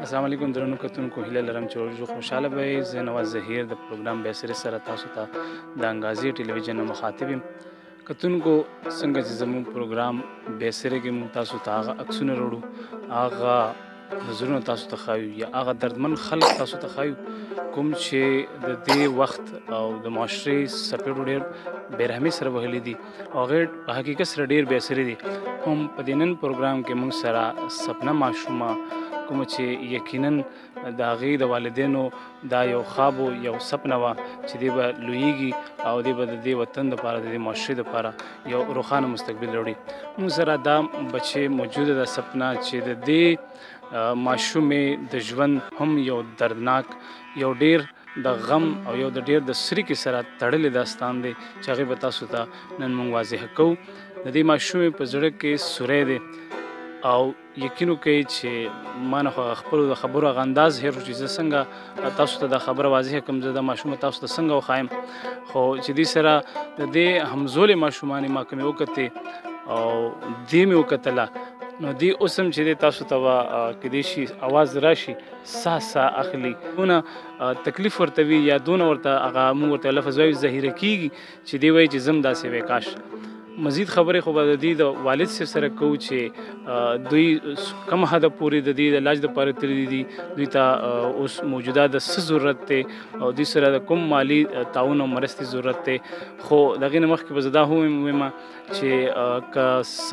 السلام علیکم درنو کتونکو هیله لرم چې ورجو خوشاله به یې. زه نواز ظهیر د پروګرام بیسرې سره تاسو ته د انګازي ټلویزیون نه مخاطب یم. کتونکو څنګه چې زموږ پروګرام بیسرې کې موږ تاسو ته هغه عکسونه وروړو، هغه نظرونه تاسو ته ښایو یا هغه دردمن خلک تاسو ته ښایو کوم چې د دې وخت او د معاشرې څپېړو ډېر بېرحمۍ سره وهلي دي او هغې په حقیقت سره ډېر بیسرې دي. هم په دې نن پروګرام کې موږ سره سپنه ماشومه کومه چې یقینا د هغې د والدینو دا یو خواب و، یو سپنه وه چې دی به لویږي او دی به د دې وطن دپاره د دې معاشرې دپاره یو روښانه مستقبل راوړي. موږ سره دا بچې موجوده ده سپنه چې د دې ماشومې د ژوند هم یو دردناک، یو ډیر د غم او یو د ډیر د سریکې سره تړلی داستان دی چې هغې به تاسو ته نن موږ واضح کوو. د دې ماشومې په زړه کې سوری دی او یقین وکړئ چې ما نه خو خپلو د خبرو هغه انداز هېر شو چې زه څنګه تاسو ته دا خبره واضحه کړم، زه دا ماشومه تاسو ته څنګه وښایم. خو چې دې سره د دې همزولې ماشومانې ما کومې وکتې او دې مې وکتله نو دې اوس هم چې دی تاسو ته به کیدای شي اواز راشي، ساه اخلي، دونه تکلیف ورته وي یا دونه ورته هغه موږ ورته لفظ وایو ظاهره کېږي چې دی وایي چې زه هم داسې وی کاش. مزید خبرې خو به د دې د والد صاحب سره کوو چې دوی کوم حده پورې د دې د علاج دپاره تللي دي، دوی ته اوس موجوده د څه ضرورت دی او دوی سره د کوم مالي تعاون او مرستې ضرورت دی. خو د هغې نه مخکې به زه دا ووایم چې که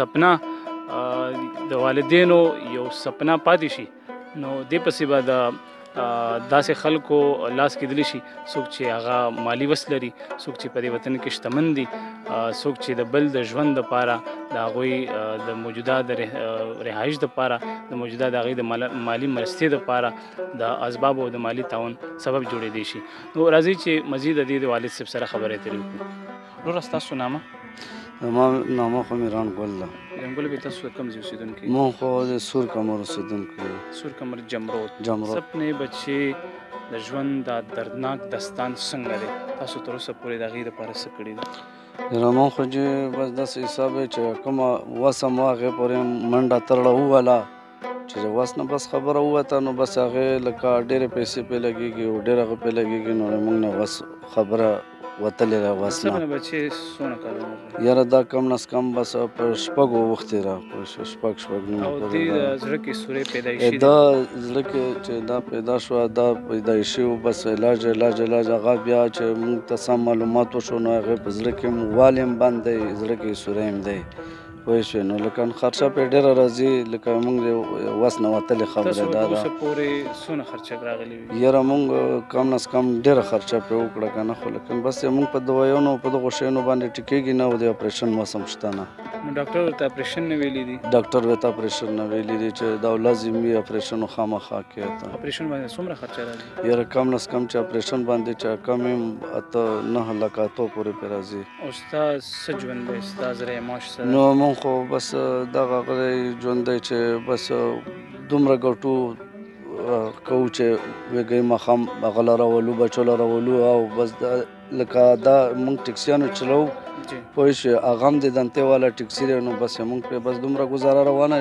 سپنه د والدینو یو سپنه پاتې شي نو دې پسې به د داسې خلکو لاس کېدلی شي، څوک چې هغه مالی وس لري، څوک چې په دې وطن کې شتمن دي، څوک چې د بل د ژوند دپاره د هغوی د موجوده د رهایش دپاره د موجوده د هغوی د مالی مرستې دپاره د اسبابو او د مالی تعاون سبب جوړېدی شي. نو راځئ چې مزید د دې د والد صاحب سره خبرې اترې وکړو. وروره ستاسو نامه؟ زما نامه خو میران ګل ده. میران ګل بې تاسو د کوم ځای اوسېدونکي؟ مونږ خو د سور کمر اوسېدونکي یو. سور کمر جمرود. سپنې بچې د ژوند دا دردناک داستان څنګه دی؟ تاسو تر اوسه پورې د هغې دپاره څه کړي دي؟ یاره مونږ خو چې بس داسې حساب دی چې کومه وسه مو هغې پورې منډه ترړه ووهله چې وس نه بس خبره ووته نو بس هغې لکه ډېرې پیسې پرې لګېږي او ډېر هغه پرې لګېږي نو مونږ نه بس خبره وتلې ده وس نه. سپنه بچې څونه کاله عمر؟ یاره دا کم نه کم بس په شپږو اوښتې را په شپږ نیم. او دې د زړه کې سوری پیدایشي دا زړه کې چې دا پیدا شوه دا پیدایشي و بس علاج هغه بیا چې موږ ته سم معلومات وشو نو هغې په زړه کې هم والی هم بند دی، زړه کې سوری هم دی پوه شوې. نو لکه خرچه پرې ډېره راځي لکه موږ وس نه وتلې خبره دا ده. تاسو اوسه پورې څونه خرچه راغلې وي؟ یاره موږ کم نه کم ډېره خرچه پرې وکړه که نه خو لیکن بس موږ په دوایانو په دغو شیانو باندې ټیکېږي نه او د اپریشن وس هم شته نه. نو ډاکټر ورته اپریشن نه ویلي دي؟ ډاکټر ورته اپریشن نه ویلي دي چې دا لازم وي اپریشن خامخا کې ته. اپریشن باندې څومره خرچه راځي؟ یاره کم نه کم چې اپریشن باندې چې کم هم 9 لکه اتو پورې پرې راځي. او ستا څه ژوند دی؟ ستا زره معاش څه؟ نو مونږ خو بس دغه غلی ژوند دی چې بس دومره ګټو کوو چې وږی ماښام هغه له راولو بچو له راولو او بس لکه دا مونږ ټکسیانو چلو پوه شوې هغه هم د دنتې والا ټکسي دی نو بس مونږ پرې بس دومره ګزاره روانه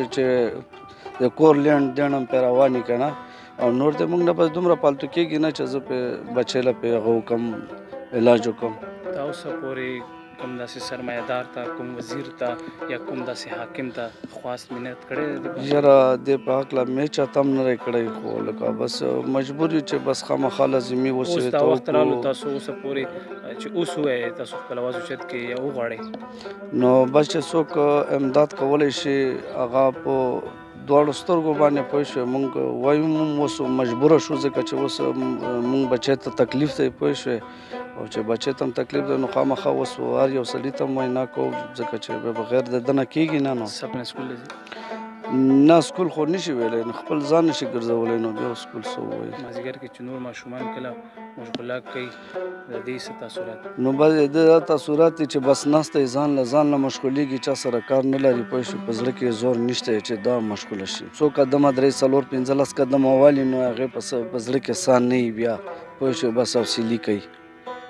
چې د کور لینډ دین هم پرې رواني که نه او نور د مونږ نه بس دومره پالتو کېږي نه چې زه پرې بچی له پرې هغه وکړم علاج وکړم. تا اوسه پورې کوم داسې سرمایه‌دار ته، کوم وزیر ته یا کوم داسې حاکم ته خواست منت کړی دی؟ یاره دې په هکله مې چاته هم نه دی کړی خو لکه بس مجبور یو چې بس خامخا لازمي اوس دا وخت رالو تاسو اوسه پورې چې اوس ووایئ تاسو خپل اواز اوچت کړئ یا وغواړئ نو بس چې څوک امداد کولی شي هغه په دواړو سترګو باندې پوه شوې مونږ وایو هم اوس مجبوره شو ځکه چې اوس مونږ بچی ته تکلیف دی پوه شوې او چې بچی ته هم تکلیف دی نو خامخا اوس هر یو سړي ته هم وینا کوو ځکه چې بغیر د ده نه کېږي نه. نو سپنه سکول نه سکول خو نشي ویلی نو خپل ځان نشي ګرځولی نو بیا سکول څه ووایي. مازدیګر کې چې نور ماشومان کله مشغوله کوي د دې څه تاثرات؟ نو بس د تاثرات دي چې بس ناسته یې ځان له مشغولېږي چا سره کار نه لري پوه شو په زړه کې زور نشته چې دا مشغوله شي. څو قدمه 3 4 15 قدمه والي نو هغې په زړه کې ساه نه وي بیا پوه شو بس حوصلې کوي.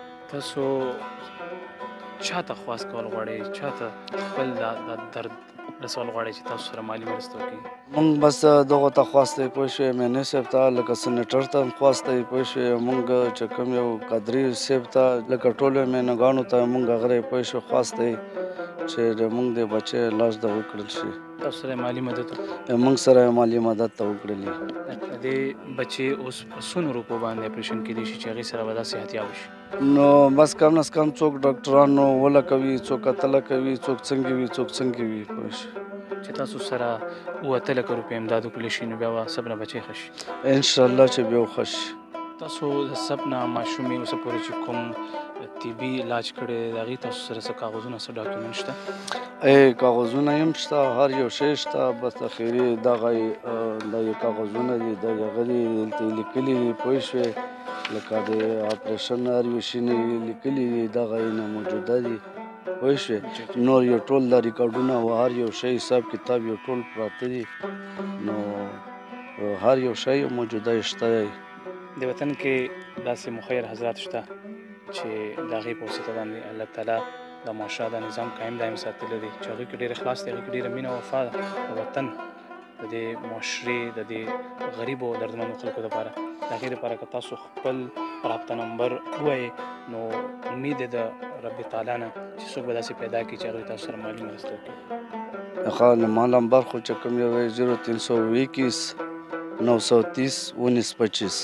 تاسو چاته خواست کول غواړئ؟ چاته خپل دا درد رسول غواړئ چې تاسو سره مالي مرسته وکړي؟ مونږ بس دغو ته خواست دی پوه شوې مینې صاحب ته لکه سینیټر ته هم خواست دی پوه شوې مونږ چې کوم یو قادري صاحب ته لکه ټولو مینهګانو ته مونږ هغه دی پوه شو خواست دی چې د مونږ د بچی علاج د وکړل شي. تاسو سره مالي مدد مونږ سره یې مالي مدد ته وکړلې. د دې بچې اوس په څومره روپو باندې اپریشن کیدای شي چې هغې سره به دا صحتیاب شي؟ نو بس کم نه کم څوک ډاکټرانو وله کوي څوک اتله کوي څوک څنګه وي څوک څنګه وي پوه شو. چې تاسو سره 7 لک روپۍ امداد وکړلی شي نو بیا به سب نه بچی ښه شي انشاءالله چې بیا ښه شي. تاسو د سب نه ماشومې اوسه پورې چې کوم طبي علاج کړی د هغې تاسو سره څه کاغذونه څه ډاکومنټ شته؟ کاغذونه هم شته هر یو شی شته بس اخري دغه دا یو کاغذونه دي د هغه دي دلته لیکلي دي پوه شوې لکه د اپریشن هر یو شي نه لیکلي دي دغه یې نه موجوده دي پوه شوې نور یو ټول دا ریکارډونه او هر یو شی حساب کتاب یو ټول پراته دي نو هر یو شی موجوده شته دی. د وطن کې داسې مخیر حضرات شته چې د هغې په واسطه باندې الله تعالی د معاشره د نظام قایم دایم ساتلی دی چې هغې کې ډېر اخلاص دی هغې کې ډېره مینه او وفا ده د وطن د دې معاشرې د دې غریبو دردمنو خلکو دپاره د هغې دپاره که تاسو خپل رابطه نمبر ووایئ نو امید دی د رب تعالی نه چې څوک به داسې پیدا کړي چې هغوی تاسو سره مالي مرسته وکړي. ښه ما نمبر خو چې کوم یو 0321 930 1925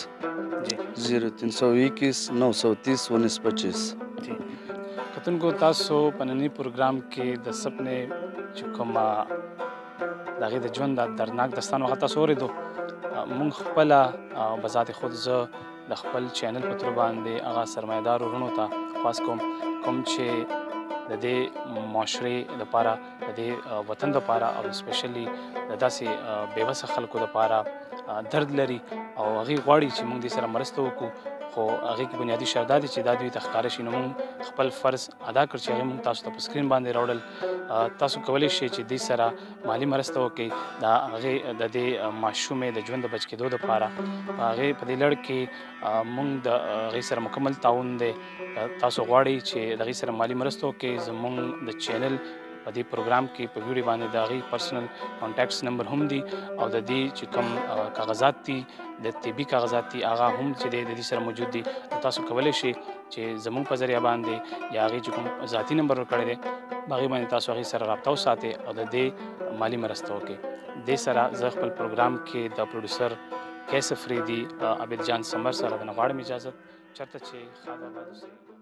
0321 930 1925. کتونکو تاسو په ننني پروګرام کې د سپنې چې کومه د هغې د ژوند د دردناک داستان هغه تاسو اورېدو. مونږ خپله بذات خود زه د خپل چینل په تور باندې هغه سرمایه‌دار وروڼو ته خواست کوم چې د دې معاشرې لپاره د دې وطن لپاره او سپیشلی د داسې بېوسه خلکو لپاره درد لري او هغې غواړي چې موږ دې سره مرسته وکړو خو هغې کې بنیادي شرط دا دی چې دا دوی ته ښکاره شي نو موږ خپل فرض ادا کړ چې هغې موږ تاسو ته په سکرین باندې راوړل. تاسو کولی شئ چې دوی سره مالي مرسته وکړئ د هغې د دې ماشومې د ژوند د بچ کېدو دپاره. هغې په دې لړ کې موږ د هغې سره مکمل تعاون دی. تاسو غواړئ چې د هغې سره مالي مرسته وکړئ زموږ د چینل په دې پروګرام کې په ویډیو باندې د هغې پرسنل کانټیکټس نمبر هم دي او د دې چې کوم کاغذات دي د طبي کاغذات دي هغه هم چې دی د دې سره موجود دي. تاسو کولی شئ چې زموږ په ذریعه باندې یا هغې چې کوم ذاتي نمبر ورکړی دی په هغې باندې تاسو هغې سره رابطه وساتئ او د دې مالي مرسته وکړئ. دې سره زه خپل پروګرام کې د پروډوسر کیس افریدي عابد جان سمر سره د نه غواړم اجازت چېرته چې ښاد آباد اوسئ.